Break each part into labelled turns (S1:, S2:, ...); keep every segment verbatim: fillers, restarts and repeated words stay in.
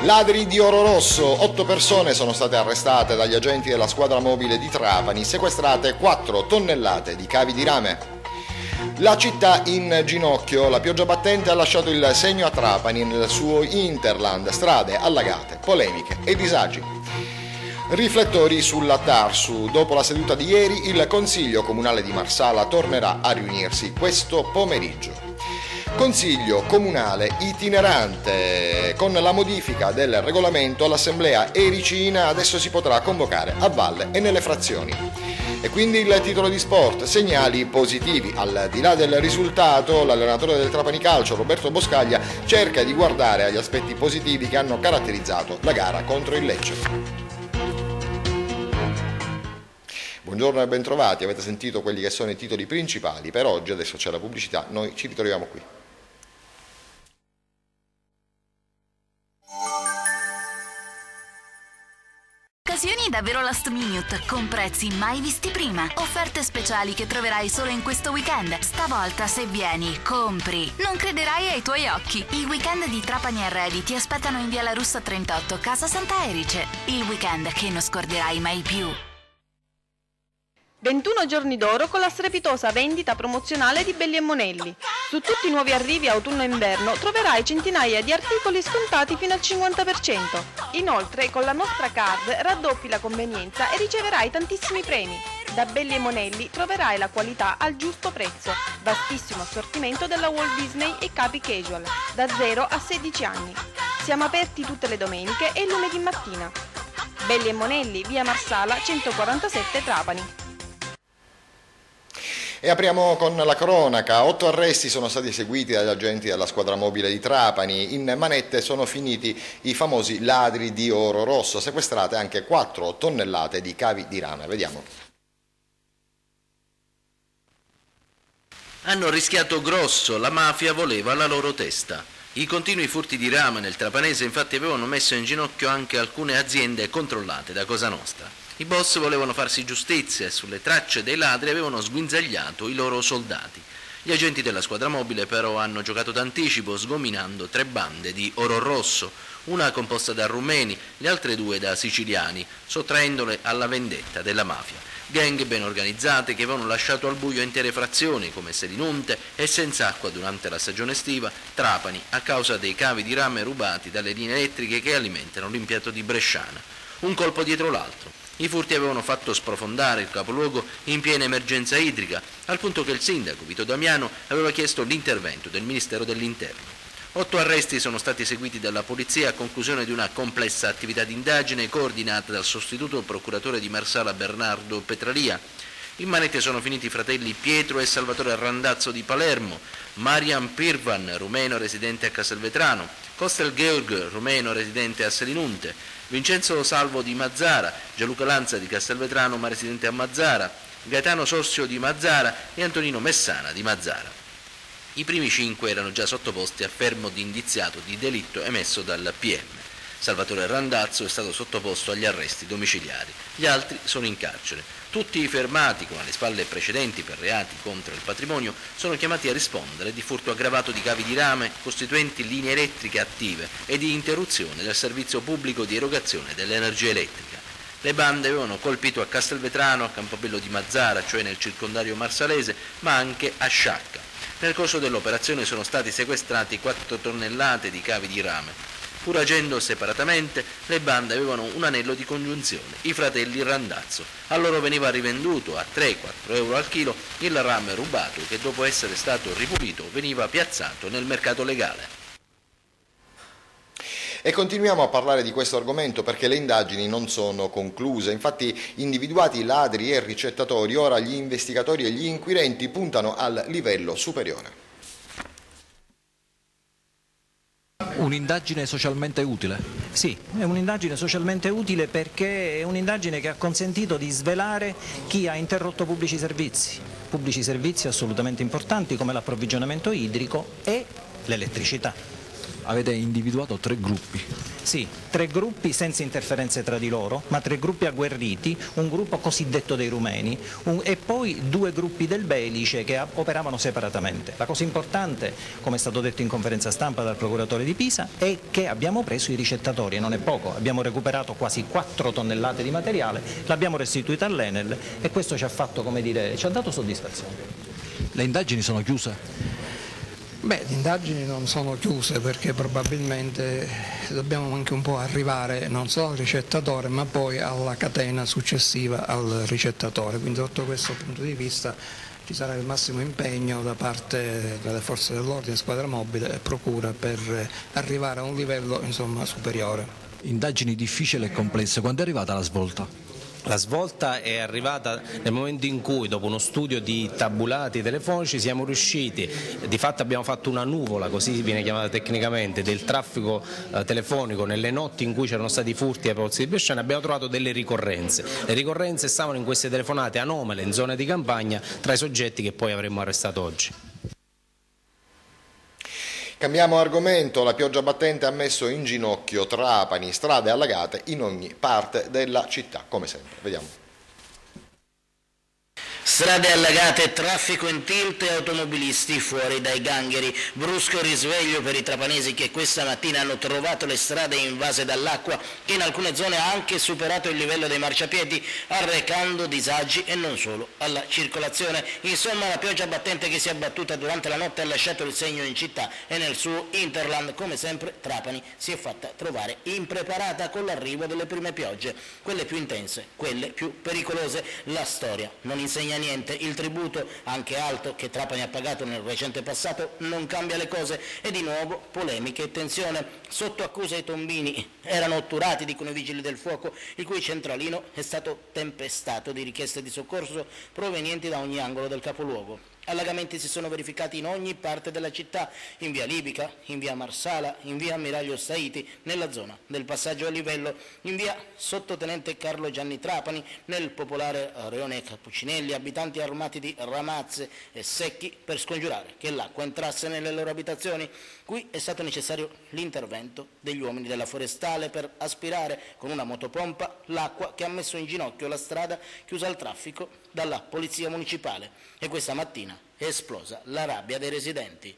S1: Ladri di oro rosso, otto persone sono state arrestate dagli agenti della squadra mobile di Trapani, sequestrate quattro tonnellate di cavi di rame. La città in ginocchio, la pioggia battente ha lasciato il segno a Trapani nel suo hinterland, strade allagate, polemiche e disagi. Riflettori sulla Tarsu, dopo la seduta di ieri il Consiglio Comunale di Marsala tornerà a riunirsi questo pomeriggio. Consiglio comunale itinerante. Con la modifica del regolamento l'assemblea ericina adesso si potrà convocare a valle e nelle frazioni. E quindi il titolo di sport, segnali positivi. Al di là del risultato, l'allenatore del Trapani Calcio, Roberto Boscaglia, cerca di guardare agli aspetti positivi che hanno caratterizzato la gara contro il Lecce. Buongiorno e bentrovati, avete sentito quelli che sono i titoli principali per oggi, adesso c'è la pubblicità, noi ci ritroviamo qui.
S2: Occasioni davvero last minute, con prezzi mai visti prima. Offerte speciali che troverai solo in questo weekend. Stavolta se vieni, compri. Non crederai ai tuoi occhi. Il weekend di Trapani Arredi ti aspettano in via La Russa trentotto, Casa Santa Erice. Il weekend che non scorderai mai più.
S3: ventuno giorni d'oro con la strepitosa vendita promozionale di Belli e Monelli. Su tutti i nuovi arrivi autunno-inverno troverai centinaia di articoli scontati fino al cinquanta per cento. Inoltre con la nostra card raddoppi la convenienza e riceverai tantissimi premi. Da Belli e Monelli troverai la qualità al giusto prezzo, vastissimo assortimento della Walt Disney e capi casual, da zero a sedici anni. Siamo aperti tutte le domeniche e lunedì mattina. Belli e Monelli, via Marsala centoquarantasette Trapani.
S1: E apriamo con la cronaca. Otto arresti sono stati eseguiti dagli agenti della squadra mobile di Trapani. In manette sono finiti i famosi ladri di oro rosso, sequestrate anche quattro tonnellate di cavi di rame. Vediamo.
S4: Hanno rischiato grosso, la mafia voleva la loro testa. I continui furti di rame nel trapanese infatti avevano messo in ginocchio anche alcune aziende controllate da Cosa Nostra. I boss volevano farsi giustizia e sulle tracce dei ladri avevano sguinzagliato i loro soldati. Gli agenti della squadra mobile però hanno giocato d'anticipo sgominando tre bande di oro rosso, una composta da rumeni, le altre due da siciliani, sottraendole alla vendetta della mafia. Gang ben organizzate che avevano lasciato al buio intere frazioni come Selinunte e senza acqua durante la stagione estiva, Trapani a causa dei cavi di rame rubati dalle linee elettriche che alimentano l'impianto di Bresciana. Un colpo dietro l'altro. I furti avevano fatto sprofondare il capoluogo in piena emergenza idrica, al punto che il sindaco Vito Damiano aveva chiesto l'intervento del Ministero dell'Interno. Otto arresti sono stati eseguiti dalla polizia a conclusione di una complessa attività di indagine coordinata dal sostituto procuratore di Marsala Bernardo Petralia. In manette sono finiti i fratelli Pietro e Salvatore Randazzo di Palermo, Marian Pirvan, rumeno residente a Castelvetrano, Kostel Georg, rumeno residente a Selinunte, Vincenzo Salvo di Mazzara, Gianluca Lanza di Castelvetrano ma residente a Mazzara, Gaetano Sorsio di Mazzara e Antonino Messana di Mazzara. I primi cinque erano già sottoposti a fermo di indiziato di delitto emesso dal P M. Salvatore Randazzo è stato sottoposto agli arresti domiciliari. Gli altri sono in carcere. Tutti i fermati con alle spalle precedenti per reati contro il patrimonio sono chiamati a rispondere di furto aggravato di cavi di rame costituenti linee elettriche attive e di interruzione del servizio pubblico di erogazione dell'energia elettrica. Le bande avevano colpito a Castelvetrano, a Campobello di Mazzara, cioè nel circondario marsalese, ma anche a Sciacca. Nel corso dell'operazione sono stati sequestrati quattro tonnellate di cavi di rame. Pur agendo separatamente, le bande avevano un anello di congiunzione, i fratelli Randazzo. A loro veniva rivenduto a tre quattro euro al chilo il rame rubato che dopo essere stato ripulito veniva piazzato nel mercato legale.
S1: E continuiamo a parlare di questo argomento perché le indagini non sono concluse. Infatti, individuati ladri e ricettatori, ora gli investigatori e gli inquirenti puntano al livello superiore.
S5: Un'indagine socialmente utile?
S6: Sì, è un'indagine socialmente utile perché è un'indagine che ha consentito di svelare chi ha interrotto pubblici servizi, pubblici servizi assolutamente importanti come l'approvvigionamento idrico e l'elettricità.
S5: Avete individuato tre gruppi.
S6: Sì, tre gruppi senza interferenze tra di loro, ma tre gruppi agguerriti, un gruppo cosiddetto dei rumeni un, e poi due gruppi del Belice che operavano separatamente. La cosa importante, come è stato detto in conferenza stampa dal procuratore di Pisa, è che abbiamo preso i ricettatori, e non è poco, abbiamo recuperato quasi quattro tonnellate di materiale, l'abbiamo restituito all'Enel e questo ci ha fatto, come dire, ci ha dato soddisfazione.
S5: Le indagini sono chiuse?
S7: Beh, le indagini non sono chiuse perché probabilmente dobbiamo anche un po' arrivare non solo al ricettatore ma poi alla catena successiva al ricettatore, quindi sotto questo punto di vista ci sarà il massimo impegno da parte delle forze dell'ordine, squadra mobile e procura per arrivare a un livello insomma superiore.
S5: Indagini difficili e complesse, quando è arrivata la svolta?
S8: La svolta è arrivata nel momento in cui, dopo uno studio di tabulati telefonici, siamo riusciti, di fatto abbiamo fatto una nuvola, così viene chiamata tecnicamente, del traffico eh, telefonico nelle notti in cui c'erano stati furti ai pozzi di Bresciano, abbiamo trovato delle ricorrenze. Le ricorrenze stavano in queste telefonate anomale in zona di campagna tra i soggetti che poi avremmo arrestato oggi.
S1: Cambiamo argomento, la pioggia battente ha messo in ginocchio Trapani, strade allagate in ogni parte della città, come sempre. Vediamo.
S9: Strade allagate, traffico in tilt e automobilisti fuori dai gangheri. Brusco risveglio per i trapanesi che questa mattina hanno trovato le strade invase dall'acqua che in alcune zone ha anche superato il livello dei marciapiedi, arrecando disagi e non solo alla circolazione. Insomma, la pioggia battente che si è abbattuta durante la notte ha lasciato il segno in città e nel suo interland. Come sempre Trapani si è fatta trovare impreparata con l'arrivo delle prime piogge, quelle più intense, quelle più pericolose. La storia non insegna niente, il tributo anche alto che Trapani ha pagato nel recente passato non cambia le cose e di nuovo polemiche e tensione. Sotto accusa i tombini erano otturati, dicono i vigili del fuoco, il cui centralino è stato tempestato di richieste di soccorso provenienti da ogni angolo del capoluogo. Allagamenti si sono verificati in ogni parte della città, in via Libica, in via Marsala, in via Ammiraglio Saiti, nella zona del passaggio a livello, in via Sottotenente Carlo Gianni Trapani, nel popolare Reone Cappuccinelli, abitanti armati di ramazze e secchi per scongiurare che l'acqua entrasse nelle loro abitazioni. Qui è stato necessario l'intervento degli uomini della forestale per aspirare con una motopompa l'acqua che ha messo in ginocchio la strada chiusa al traffico dalla polizia municipale e questa mattina è esplosa la rabbia dei residenti.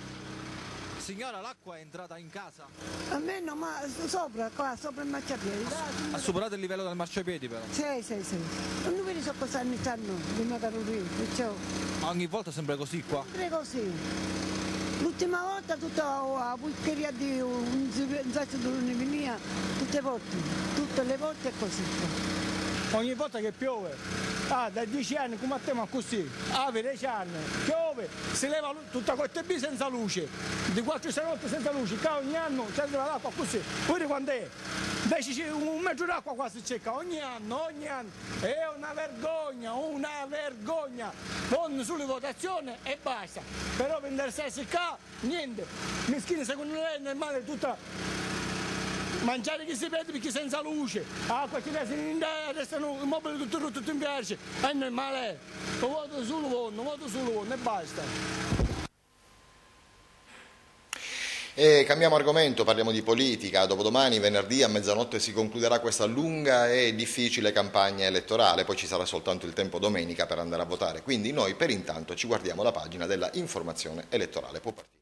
S5: Signora, l'acqua è entrata in casa?
S10: A me no, ma sopra, qua, sopra il marciapiede.
S5: Ha, ha superato il livello del marciapiedi però?
S10: Sì, sì, sì. Non vedi so cosa stanno stanno, di Macaruri, perciò.
S5: Ma ogni volta sembra così qua?
S10: Sempre così. L'ultima volta tutta la pulcheria di un sacco di un'epidemia, tutte le volte, tutte le volte è così qua.
S11: Ogni volta che piove, ah, da dieci anni come a te ma così, ah, per dieci anni, piove, si leva tutta questa B senza luce, di quattro sei notti senza luce, qua ogni anno si leva l'acqua così, pure quando è, invece un mezzo d'acqua qua si cerca, ogni anno, ogni anno, è una vergogna, una vergogna, non sulle votazioni e basta, però per interessarsi qua, niente, mischini secondo lei nel male tutta... Mangiare che si vede perché senza luce, acqua che restano i mobili tutto rotto tutto in piace, e non è male, lo voto solo voto, voto solo voto e basta.
S1: E cambiamo argomento, parliamo di politica. Dopodomani, venerdì a mezzanotte, si concluderà questa lunga e difficile campagna elettorale, poi ci sarà soltanto il tempo domenica per andare a votare, quindi noi per intanto ci guardiamo la pagina della informazione elettorale. Può partire.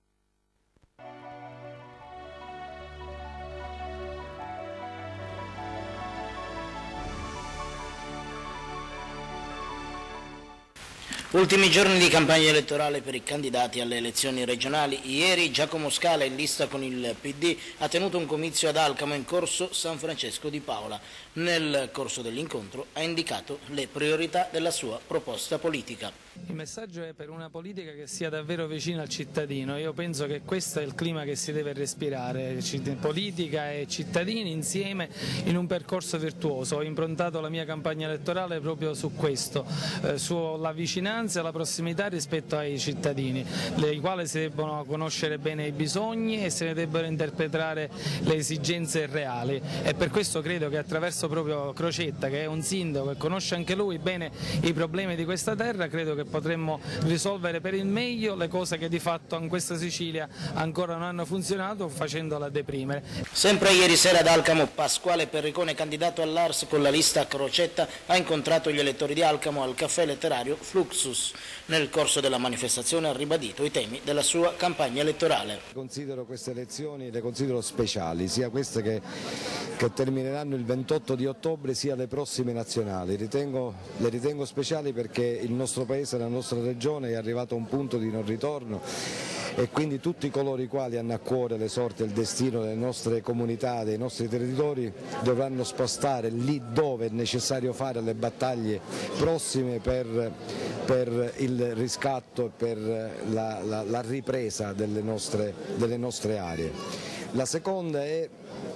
S9: Ultimi giorni di campagna elettorale per i candidati alle elezioni regionali. Ieri Giacomo Scala, in lista con il P D, ha tenuto un comizio ad Alcamo in corso San Francesco di Paola. Nel corso dell'incontro ha indicato le priorità della sua proposta politica.
S12: Il messaggio è per una politica che sia davvero vicina al cittadino. Io penso che questo è il clima che si deve respirare, politica e cittadini insieme in un percorso virtuoso. Ho improntato la mia campagna elettorale proprio su questo, eh, sulla vicinanza e la prossimità rispetto ai cittadini, i quali si debbono conoscere bene i bisogni e se ne debbono interpretare le esigenze reali, e per questo credo che attraverso proprio Crocetta, che è un sindaco e conosce anche lui bene i problemi di questa terra, credo che che potremmo risolvere per il meglio le cose che di fatto in questa Sicilia ancora non hanno funzionato, facendola deprimere.
S9: Sempre ieri sera ad Alcamo, Pasquale Perricone, candidato all'A R S con la lista Crocetta, ha incontrato gli elettori di Alcamo al caffè letterario Fluxus. Nel corso della manifestazione ha ribadito i temi della sua campagna elettorale.
S13: Considero queste elezioni, le considero speciali, sia queste che, che termineranno il ventotto di ottobre, sia le prossime nazionali. Ritengo, le ritengo speciali perché il nostro Paese, la nostra regione è arrivato a un punto di non ritorno e quindi tutti coloro i quali hanno a cuore le sorti e il destino delle nostre comunità, dei nostri territori, dovranno spostare lì dove è necessario fare le battaglie prossime per, per il riscatto e per la, la, la ripresa delle nostre, delle nostre aree. La seconda è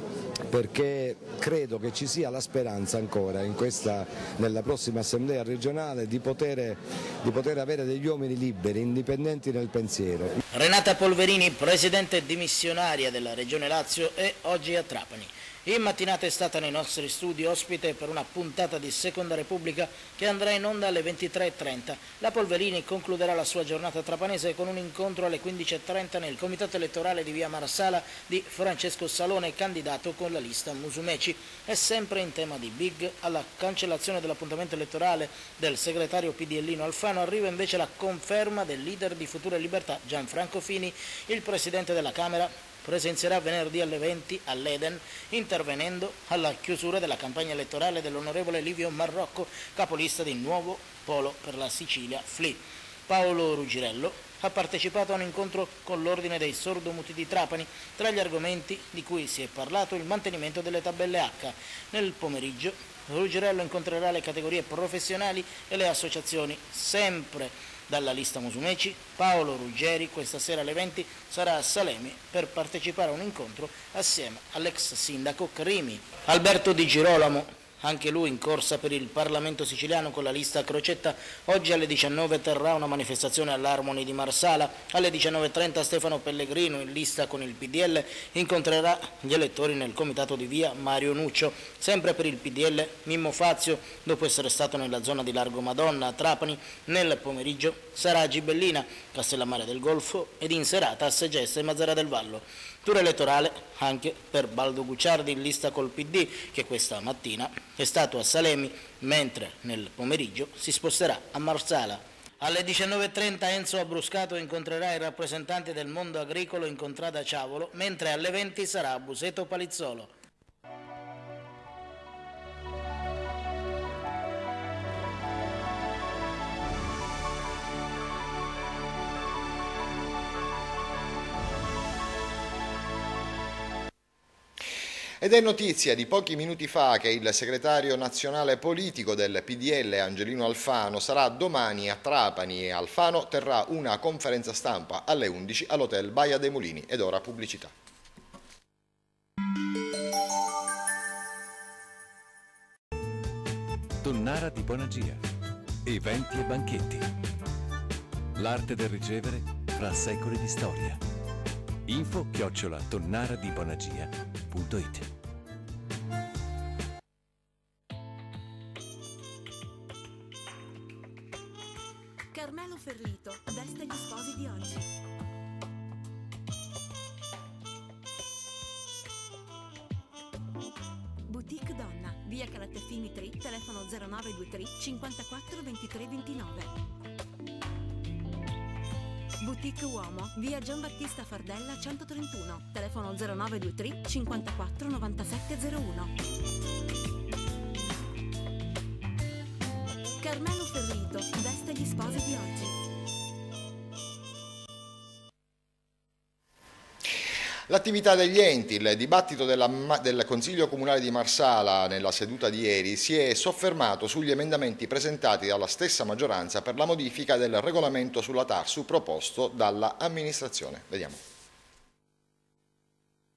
S13: perché credo che ci sia la speranza ancora in questa, nella prossima assemblea regionale di poter, di poter avere degli uomini liberi, indipendenti nel pensiero.
S9: Renata Polverini, presidente dimissionaria della Regione Lazio, è oggi a Trapani. In mattinata è stata nei nostri studi ospite per una puntata di Seconda Repubblica che andrà in onda alle ventitré e trenta. La Polverini concluderà la sua giornata trapanese con un incontro alle quindici e trenta nel comitato elettorale di via Marsala di Francesco Salone, candidato con la lista Musumeci. E sempre in tema di big, alla cancellazione dell'appuntamento elettorale del segretario pidellino Alfano arriva invece la conferma del leader di Futuro e Libertà Gianfranco Fini. Il presidente della Camera presenzierà venerdì alle venti all'Eden, intervenendo alla chiusura della campagna elettorale dell'onorevole Livio Marrocco, capolista di Nuovo Polo per la Sicilia F L I. Paolo Ruggirello ha partecipato a un incontro con l'Ordine dei Sordomuti di Trapani. Tra gli argomenti di cui si è parlato il mantenimento delle tabelle H. Nel pomeriggio Ruggirello incontrerà le categorie professionali e le associazioni. Sempre dalla lista Musumeci, Paolo Ruggeri questa sera alle venti sarà a Salemi per partecipare a un incontro assieme all'ex sindaco Crimi. Alberto Di Girolamo, anche lui in corsa per il Parlamento siciliano con la lista Crocetta, oggi alle diciannove terrà una manifestazione all'Harmony di Marsala. Alle diciannove e trenta Stefano Pellegrino, in lista con il P D L, incontrerà gli elettori nel comitato di via Mario Nuccio. Sempre per il P D L, Mimmo Fazio, dopo essere stato nella zona di Largo Madonna a Trapani, nel pomeriggio sarà a Gibellina, Castellammare del Golfo ed in serata a Segesta e Mazzara del Vallo. Tour elettorale anche per Baldo Gucciardi in lista col P D, che questa mattina è stato a Salemi, mentre nel pomeriggio si sposterà a Marsala. Alle diciannove e trenta Enzo Abruscato incontrerà i rappresentanti del mondo agricolo in Contrada Ciavolo, mentre alle venti sarà a Buseto Palizzolo.
S1: Ed è notizia di pochi minuti fa che il segretario nazionale politico del P D L, Angelino Alfano, sarà domani a Trapani e Alfano terrà una conferenza stampa alle undici all'hotel Baia dei Mulini. Ed ora pubblicità.
S14: Tonnara di Bonagia. Eventi e banchetti. L'arte del ricevere fra secoli di storia. Info chiocciola tonnaradibonagia punto it.
S15: Carmelo Ferlito veste gli sposi di oggi. Boutique Donna, via Calatafimi tre, telefono zero nove due tre cinquantaquattro ventitré ventinove. Boutique Uomo, via Gian Battista Fardella centotrentuno, telefono zero nove due tre cinquantaquattro novantasette zero uno. Carmelo Ferlito veste gli sposi di oggi.
S1: L'attività degli enti, il dibattito della, del Consiglio Comunale di Marsala nella seduta di ieri si è soffermato sugli emendamenti presentati dalla stessa maggioranza per la modifica del regolamento sulla TARSU proposto dalla amministrazione. Vediamo.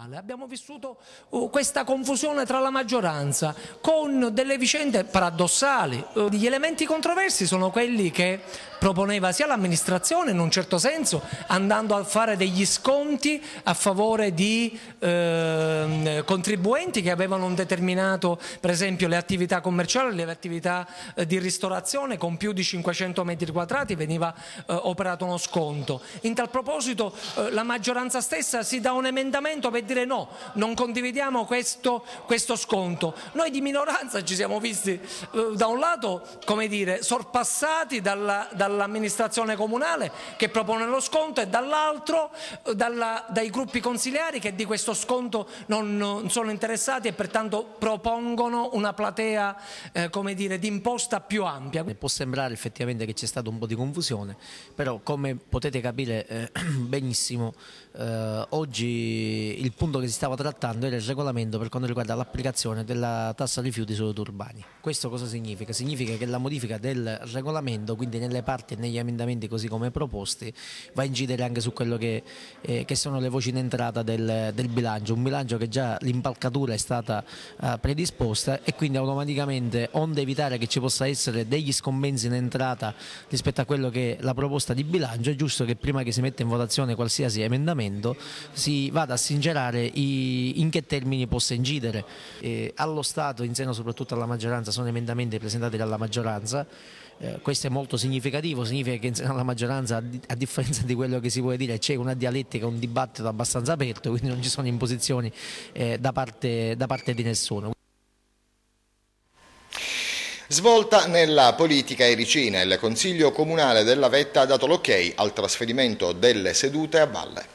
S16: comunale abbiamo vissuto uh, questa confusione tra la maggioranza con delle vicende paradossali. Uh, gli elementi controversi sono quelli che proponeva sia l'amministrazione in un certo senso, andando a fare degli sconti a favore di eh, contribuenti che avevano un determinato, per esempio le attività commerciali, le attività eh, di ristorazione con più di cinquecento metri quadrati veniva eh, operato uno sconto. In tal proposito eh, la maggioranza stessa si dà un emendamento per dire no, non condividiamo questo, questo sconto. Noi di minoranza ci siamo visti eh, da un lato, come dire, sorpassati dalla, dalla dall'amministrazione comunale che propone lo sconto e dall'altro dalla, dai gruppi consigliari che di questo sconto non, non sono interessati e pertanto propongono una platea eh, come dire, di imposta più ampia.
S17: Può sembrare effettivamente che c'è stato un po' di confusione, però come potete capire eh, benissimo eh, oggi il punto che si stava trattando era il regolamento per quanto riguarda l'applicazione della tassa rifiuti sui urbani. Questo cosa significa? Significa che la modifica del regolamento, quindi nelle parti e negli emendamenti così come proposti, va a incidere anche su quello che, eh, che sono le voci in entrata del, del bilancio, un bilancio che già l'impalcatura è stata eh, predisposta e quindi automaticamente, onde evitare che ci possa essere degli scompensi in entrata rispetto a quello che è la proposta di bilancio, è giusto che prima che si metta in votazione qualsiasi emendamento si vada a sincerare i, in che termini possa incidere. Eh, allo Stato, in seno soprattutto alla maggioranza, sono emendamenti presentati dalla maggioranza. Eh, questo è molto significativo, significa che insieme alla maggioranza, a differenza di quello che si vuole dire, c'è una dialettica, un dibattito abbastanza aperto, quindi non ci sono imposizioni eh, da, parte, da parte di nessuno.
S1: Svolta nella politica ericina, il Consiglio Comunale della Vetta ha dato l'ok al trasferimento delle sedute a valle.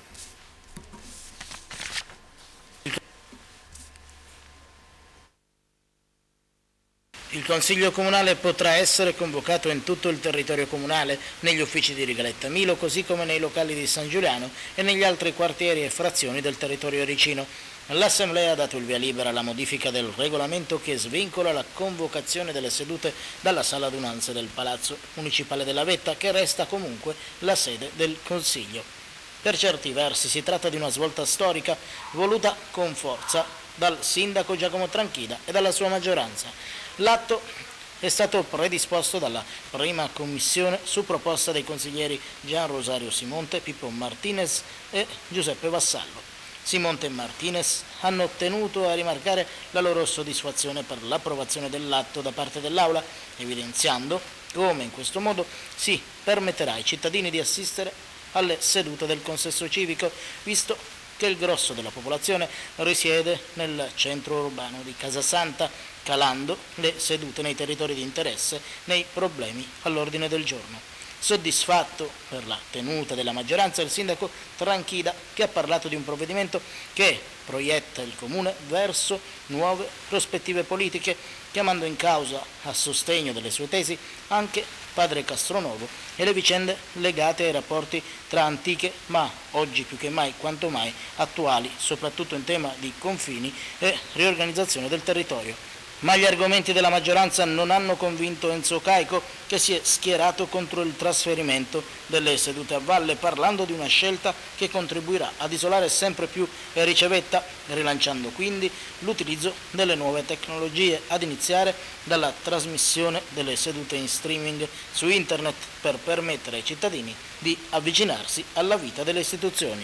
S9: Il Consiglio Comunale potrà essere convocato in tutto il territorio comunale, negli uffici di Rigaletta Milo, così come nei locali di San Giuliano e negli altri quartieri e frazioni del territorio ericino. L'Assemblea ha dato il via libera alla modifica del regolamento che svincola la convocazione delle sedute dalla sala adunanze del Palazzo Municipale della Vetta, che resta comunque la sede del Consiglio. Per certi versi si tratta di una svolta storica voluta con forza dal sindaco Giacomo Tranchida e dalla sua maggioranza. L'atto è stato predisposto dalla prima commissione su proposta dei consiglieri Gian Rosario Simonte, Pippo Martinez e Giuseppe Vassallo. Simonte e Martinez hanno tenuto a rimarcare la loro soddisfazione per l'approvazione dell'atto da parte dell'Aula, evidenziando come in questo modo si permetterà ai cittadini di assistere alle sedute del consesso civico, visto che il grosso della popolazione risiede nel centro urbano di Casasanta, calando le sedute nei territori di interesse nei problemi all'ordine del giorno. Soddisfatto per la tenuta della maggioranza il sindaco Tranchida, che ha parlato di un provvedimento che proietta il comune verso nuove prospettive politiche, chiamando in causa a sostegno delle sue tesi anche padre Castronovo e le vicende legate ai rapporti tra antiche ma oggi più che mai quanto mai attuali, soprattutto in tema di confini e riorganizzazione del territorio. Ma gli argomenti della maggioranza non hanno convinto Enzo Caico, che si è schierato contro il trasferimento delle sedute a valle, parlando di una scelta che contribuirà ad isolare sempre più Ricevetta, rilanciando quindi l'utilizzo delle nuove tecnologie, ad iniziare dalla trasmissione delle sedute in streaming su internet per permettere ai cittadini di avvicinarsi alla vita delle istituzioni.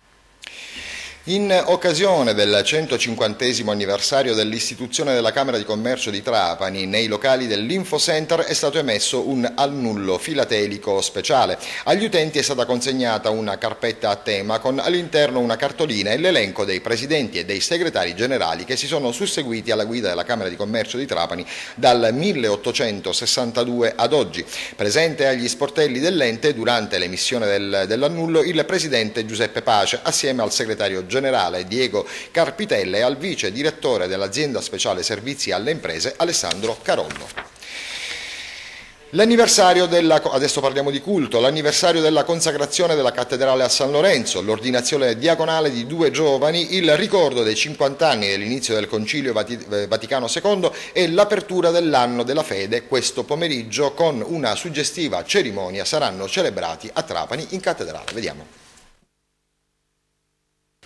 S1: In occasione del centocinquantesimo anniversario dell'istituzione della Camera di Commercio di Trapani, nei locali dell'Infocenter è stato emesso un annullo filatelico speciale. Agli utenti è stata consegnata una carpetta a tema con all'interno una cartolina e l'elenco dei presidenti e dei segretari generali che si sono susseguiti alla guida della Camera di Commercio di Trapani dal milleottocentosessantadue ad oggi. Presente agli sportelli dell'ente durante l'emissione del, dell'annullo il presidente Giuseppe Pace assieme al segretario generale generale Diego Carpitella e al vice direttore dell'azienda speciale servizi alle imprese Alessandro Carollo. L'anniversario della, adesso parliamo di culto, l'anniversario della consacrazione della cattedrale a San Lorenzo, l'ordinazione diaconale di due giovani, il ricordo dei cinquanta anni dell'inizio del Concilio Vaticano secondo e l'apertura dell'anno della fede questo pomeriggio con una suggestiva cerimonia saranno celebrati a Trapani in cattedrale. Vediamo.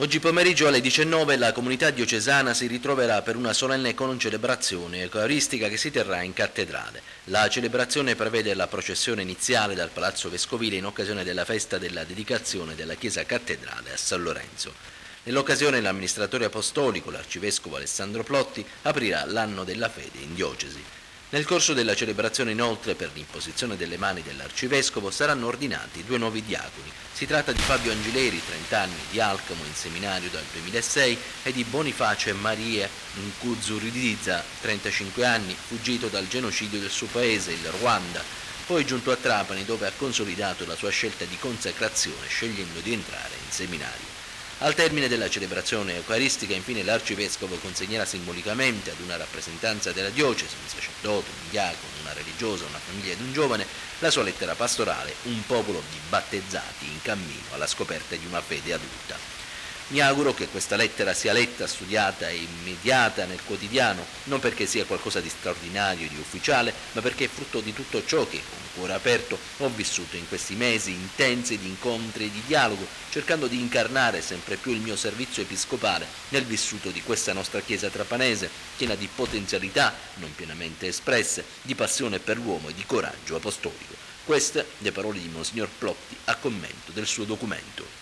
S4: Oggi pomeriggio alle diciannove la comunità diocesana si ritroverà per una solenne concelebrazione eucaristica che si terrà in cattedrale. La celebrazione prevede la processione iniziale dal Palazzo Vescovile in occasione della festa della dedicazione della chiesa cattedrale a San Lorenzo. Nell'occasione l'amministratore apostolico, l'arcivescovo Alessandro Plotti, aprirà l'anno della fede in diocesi. Nel corso della celebrazione inoltre, per l'imposizione delle mani dell'arcivescovo, saranno ordinati due nuovi diaconi. Si tratta di Fabio Angileri, trenta anni, di Alcamo, in seminario dal duemilasei, e di Boniface Maria Nkuzuridiza, trentacinque anni, fuggito dal genocidio del suo paese, il Ruanda, poi giunto a Trapani dove ha consolidato la sua scelta di consacrazione scegliendo di entrare in seminario. Al termine della celebrazione eucaristica, infine, l'arcivescovo consegnerà simbolicamente ad una rappresentanza della diocesi, un sacerdote, un diacono, una religiosa, una famiglia ed un giovane, la sua lettera pastorale, un popolo di battezzati in cammino alla scoperta di una fede adulta. Mi auguro che questa lettera sia letta, studiata e immediata nel quotidiano, non perché sia qualcosa di straordinario e di ufficiale, ma perché è frutto di tutto ciò che, con cuore aperto, ho vissuto in questi mesi intensi di incontri e di dialogo, cercando di incarnare sempre più il mio servizio episcopale nel vissuto di questa nostra Chiesa trapanese, piena di potenzialità non pienamente espresse, di passione per l'uomo e di coraggio apostolico. Queste le parole di Monsignor Plotti a commento del suo documento.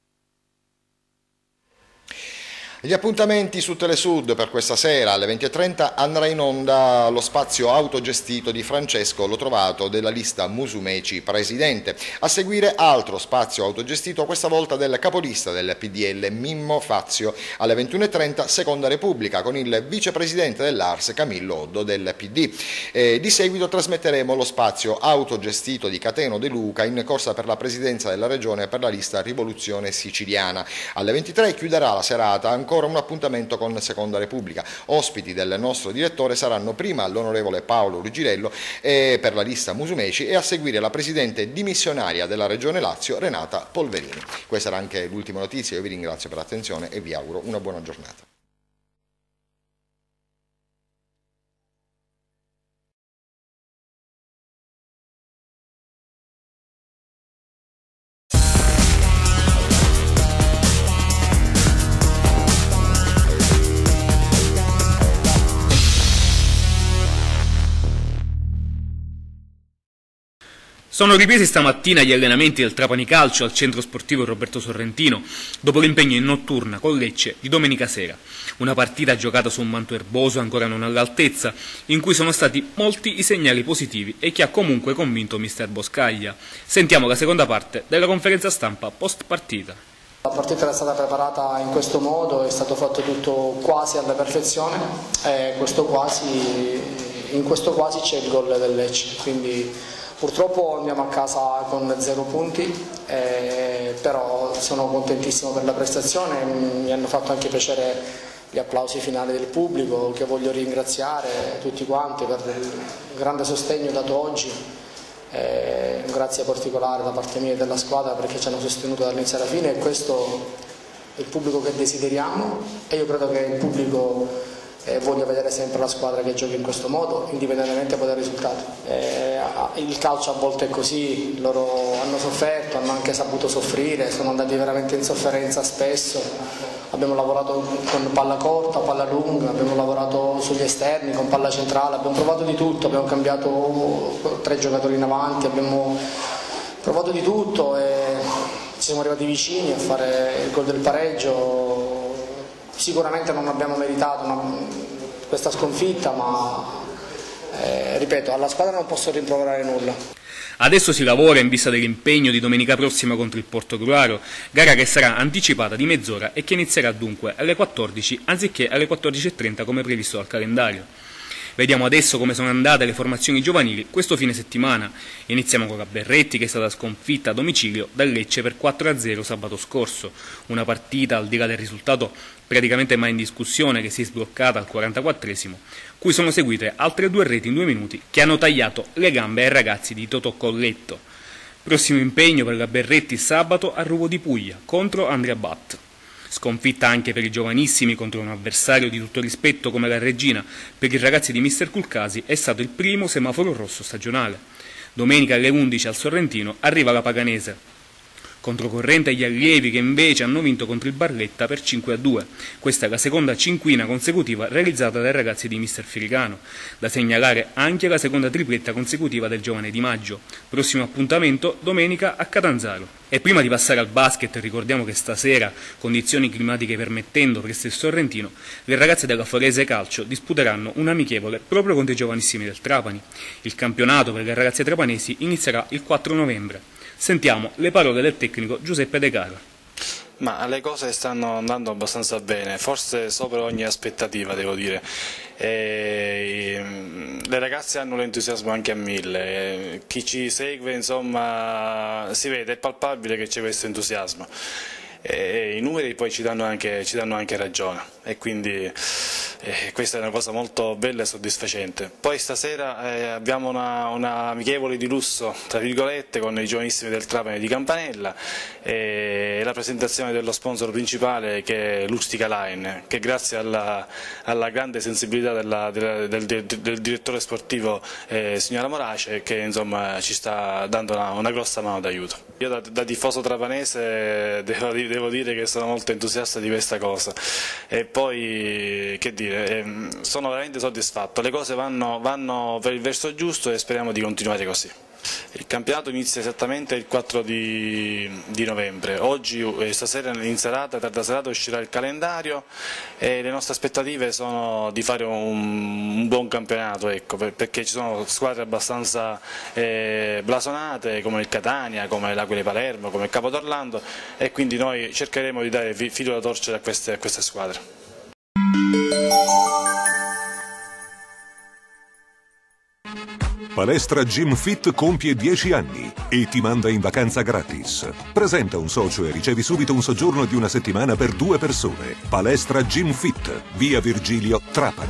S1: Gli appuntamenti su Telesud per questa sera alle venti e trenta andrà in onda lo spazio autogestito di Francesco Lotrovato della lista Musumeci presidente. A seguire altro spazio autogestito, questa volta del capolista del P D L Mimmo Fazio alle ventuno e trenta Seconda Repubblica con il vicepresidente dell'A R S Camillo Oddo del P D. E di seguito trasmetteremo lo spazio autogestito di Cateno De Luca in corsa per la presidenza della regione per la lista Rivoluzione Siciliana. Alle ventitré chiuderà la serata ancora un appuntamento con Seconda Repubblica. Ospiti del nostro direttore saranno prima l'onorevole Paolo Rigirello e per la lista Musumeci e a seguire la presidente dimissionaria della Regione Lazio Renata Polverini. Questa era anche l'ultima notizia, io vi ringrazio per l'attenzione e vi auguro una buona giornata.
S18: Sono ripresi stamattina gli allenamenti del Trapani Calcio al centro sportivo Roberto Sorrentino dopo l'impegno in notturna con Lecce di domenica sera. Una partita giocata su un manto erboso ancora non all'altezza, in cui sono stati molti i segnali positivi e che ha comunque convinto mister Boscaglia. Sentiamo la seconda parte della conferenza stampa post partita.
S19: La partita era stata preparata in questo modo, è stato fatto tutto quasi alla perfezione e questo quasi, in questo quasi c'è il gol del Lecce, quindi purtroppo andiamo a casa con zero punti, eh, però sono contentissimo per la prestazione, mi hanno fatto anche piacere gli applausi finali del pubblico, che voglio ringraziare tutti quanti per il grande sostegno dato oggi, eh, un grazie particolare da parte mia e della squadra perché ci hanno sostenuto dall'inizio alla fine e questo è il pubblico che desideriamo e io credo che il pubblico Eh, voglio vedere sempre la squadra che gioca in questo modo, indipendentemente poi dal risultato. Eh, il calcio a volte è così, loro hanno sofferto, hanno anche saputo soffrire, sono andati veramente in sofferenza spesso. Abbiamo lavorato con palla corta, palla lunga, abbiamo lavorato sugli esterni, con palla centrale, abbiamo provato di tutto, abbiamo cambiato tre giocatori in avanti, abbiamo provato di tutto e ci siamo arrivati vicini a fare il gol del pareggio. Sicuramente non abbiamo meritato una, questa sconfitta, ma eh, ripeto, alla squadra non posso rimproverare nulla.
S18: Adesso si lavora in vista dell'impegno di domenica prossima contro il Portogruaro, gara che sarà anticipata di mezz'ora e che inizierà dunque alle quattordici anziché alle quattordici e trenta come previsto dal calendario. Vediamo adesso come sono andate le formazioni giovanili questo fine settimana. Iniziamo con la Berretti che è stata sconfitta a domicilio dal Lecce per quattro a zero sabato scorso. Una partita, al di là del risultato praticamente mai in discussione, che si è sbloccata al quarantaquattresimo, cui sono seguite altre due reti in due minuti che hanno tagliato le gambe ai ragazzi di Totò Colletto. Prossimo impegno per la Berretti sabato a Ruvo di Puglia contro Andrea Batt. Sconfitta anche per i giovanissimi contro un avversario di tutto rispetto come la Regina, per i ragazzi di mister Culcasi è stato il primo semaforo rosso stagionale. Domenica alle undici al Sorrentino arriva la Paganese, Controcorrente agli allievi che invece hanno vinto contro il Barletta per cinque a due. Questa è la seconda cinquina consecutiva realizzata dai ragazzi di mister Filicano. Da segnalare anche la seconda tripletta consecutiva del giovane Di Maggio. Prossimo appuntamento domenica a Catanzaro. E prima di passare al basket ricordiamo che stasera, condizioni climatiche permettendo presso il Sorrentino, le ragazze della Forese Calcio disputeranno un amichevole proprio contro i giovanissimi del Trapani. Il campionato per le ragazze trapanesi inizierà il quattro novembre. Sentiamo le parole del tecnico Giuseppe De Cara.
S20: Ma le cose stanno andando abbastanza bene, forse sopra ogni aspettativa, devo dire. E le ragazze hanno l'entusiasmo anche a mille, chi ci segue insomma si vede, è palpabile che c'è questo entusiasmo. E i numeri poi ci danno anche, ci danno anche ragione e quindi eh, questa è una cosa molto bella e soddisfacente. Poi stasera eh, abbiamo una, una amichevole di lusso tra virgolette con i giovanissimi del Trapani di Campanella e la presentazione dello sponsor principale che è Lustica Line, che grazie alla, alla grande sensibilità della, della, del, del, del direttore sportivo eh, signora Morace, che insomma ci sta dando una, una grossa mano d'aiuto. Io da, da tifoso trapanese devo, devo dire che sono molto entusiasta di questa cosa e poi che dire, sono veramente soddisfatto, le cose vanno, vanno per il verso giusto e speriamo di continuare così. Il campionato inizia esattamente il quattro di, di novembre, oggi eh, stasera in serata, tarda serata uscirà il calendario e le nostre aspettative sono di fare un, un buon campionato, ecco, per, perché ci sono squadre abbastanza eh, blasonate come il Catania, come l'Aquila di Palermo, come il Capodorlando e quindi noi cercheremo di dare filo da torcere a queste, a queste squadre.
S21: Palestra Gym Fit compie dieci anni e ti manda in vacanza gratis. Presenta un socio e ricevi subito un soggiorno di una settimana per due persone. Palestra Gym Fit, via Virgilio, Trapani.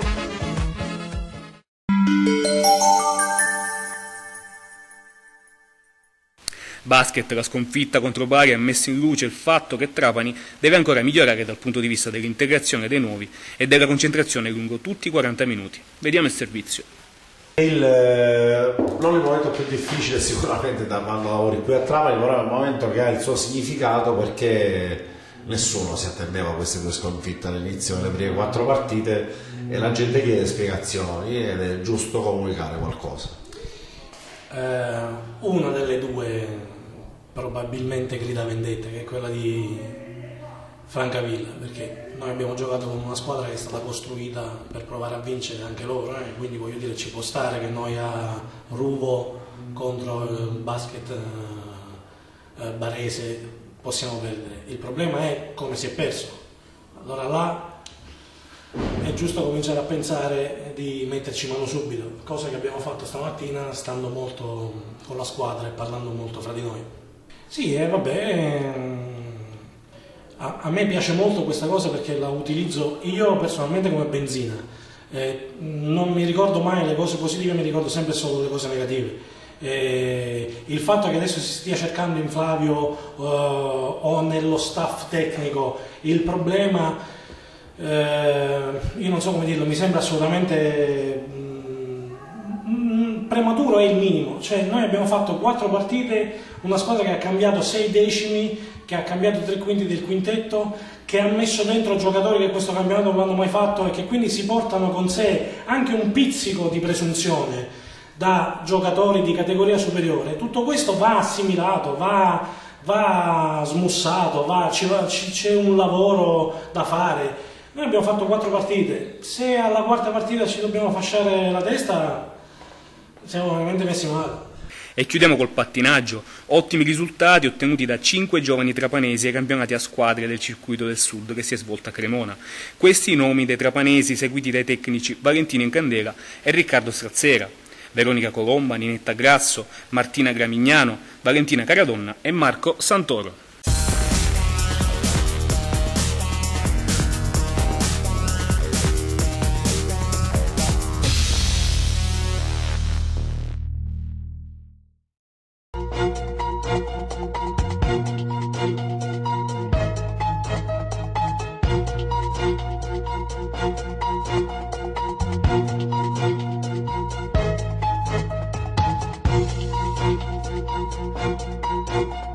S18: Basket, la sconfitta contro Bari ha messo in luce il fatto che Trapani deve ancora migliorare dal punto di vista dell'integrazione dei nuovi e della concentrazione lungo tutti i quaranta minuti. Vediamo il servizio.
S22: Il, non il momento più difficile sicuramente da quando lavori qui a Trapani, però è un momento che ha il suo significato perché nessuno si attendeva a queste due sconfitte all'inizio delle prime quattro partite e la gente chiede spiegazioni ed è giusto comunicare qualcosa.
S16: Eh, una delle due probabilmente grida vendetta, che è quella di Francavilla, perché noi abbiamo giocato con una squadra che è stata costruita per provare a vincere anche loro, eh? Quindi voglio dire ci può stare che noi a Ruvo contro il basket eh, barese possiamo perdere. Il problema è come si è perso. Allora là è giusto cominciare a pensare di metterci mano subito, cosa che abbiamo fatto stamattina stando molto con la squadra e parlando molto fra di noi. Sì, e eh, vabbè, a, a me piace molto questa cosa perché la utilizzo io personalmente come benzina. Eh, non mi ricordo mai le cose positive, mi ricordo sempre solo le cose negative. Eh, il fatto che adesso si stia cercando in Flavio eh, o nello staff tecnico il problema, eh, io non so come dirlo, mi sembra assolutamente mh, prematuro, è il minimo. Cioè noi abbiamo fatto quattro partite, una squadra che ha cambiato sei decimi, che ha cambiato tre quinti del quintetto, che ha messo dentro giocatori che questo campionato non l'hanno mai fatto e che quindi si portano con sé anche un pizzico di presunzione da giocatori di categoria superiore. Tutto questo va assimilato, va, va smussato, va, c'è un lavoro da fare. Noi abbiamo fatto quattro partite, se alla quarta partita ci dobbiamo fasciare la testa siamo veramente messi male.
S18: E chiudiamo col pattinaggio, ottimi risultati ottenuti da cinque giovani trapanesi ai campionati a squadre del circuito del sud che si è svolto a Cremona. Questi i nomi dei trapanesi seguiti dai tecnici Valentino Incandela e Riccardo Strazzera, Veronica Colomba, Ninetta Grasso, Martina Gramignano, Valentina Caradonna e Marco Santoro.
S23: Thank you.